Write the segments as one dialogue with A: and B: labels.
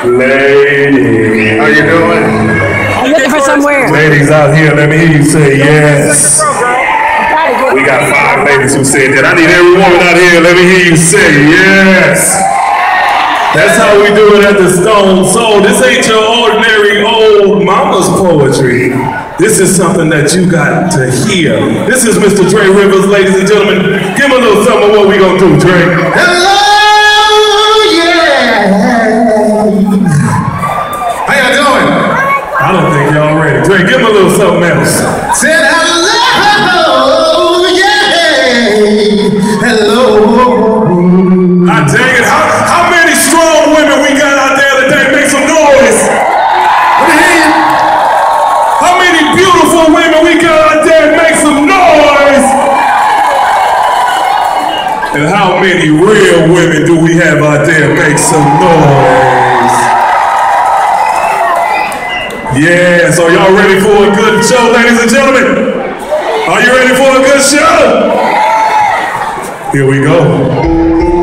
A: Lady, how you doing?
B: I'm looking for somewhere.
A: Ladies out here, let me hear you say yes. We got 5 ladies who said that. I need every woman out here, let me hear you say yes. That's how we do it at the Stone Soul. This ain't your ordinary old mama's poetry. This is something that you got to hear. This is Mr. Dre Rivers, ladies and gentlemen. Give him a little something of what we gonna do, Dre.
C: Hello, yeah. How y'all doing?
A: I don't think y'all ready. Dre, give him a little something else.
C: Said hello, yeah. Hello.
A: I dang it. How many strong women we got out there today? Make some noise. Let me hear you. How many beautiful women we got out there? Make some noise. And how many real women do we have out there? Make some noise. Yeah, so y'all ready for a good show, ladies and gentlemen? Are you ready for a good show? Here we go.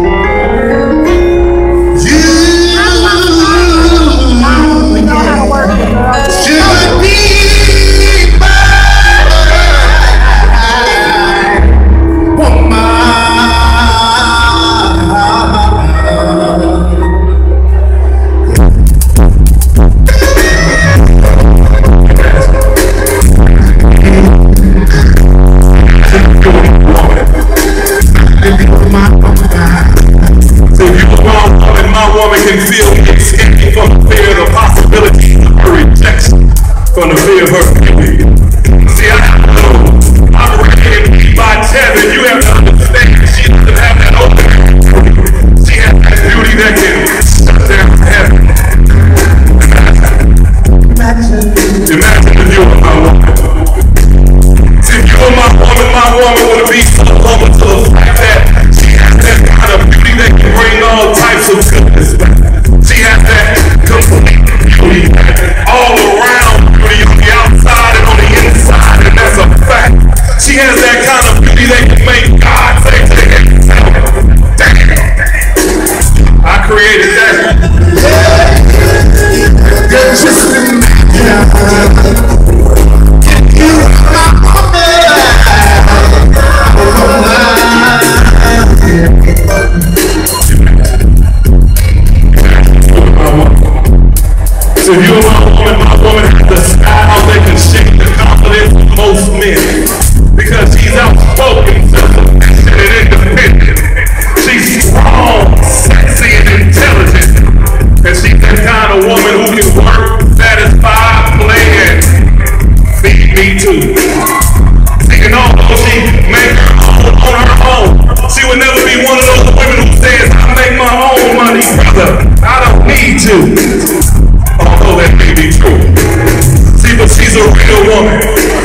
A: From the fear of her beauty. See, I'm ready to be by Tevin. You have to understand she doesn't have that opening. She has that beauty that can shut down heaven. Imagine if you were my woman. See, if you were my woman would be so over to the fact that she has that kind of beauty that can bring all types of goodness back. She has that complete beauty all around. On the outside and on the inside, and that's a fact. She has that kind of beauty that can make God say to himself, damn, I created that. Just so if you're my woman has the style that can shake the confidence of most men. Because she's outspoken, self-sufficient, and independent. She's strong, sexy, and intelligent. And she's that kind of woman who can work, satisfy, play, and feed me too. See, and although she make her own on her own, she would never be one of those women who says, I make my own money, brother. I don't need to. Although that may be true. See, but she's a real woman.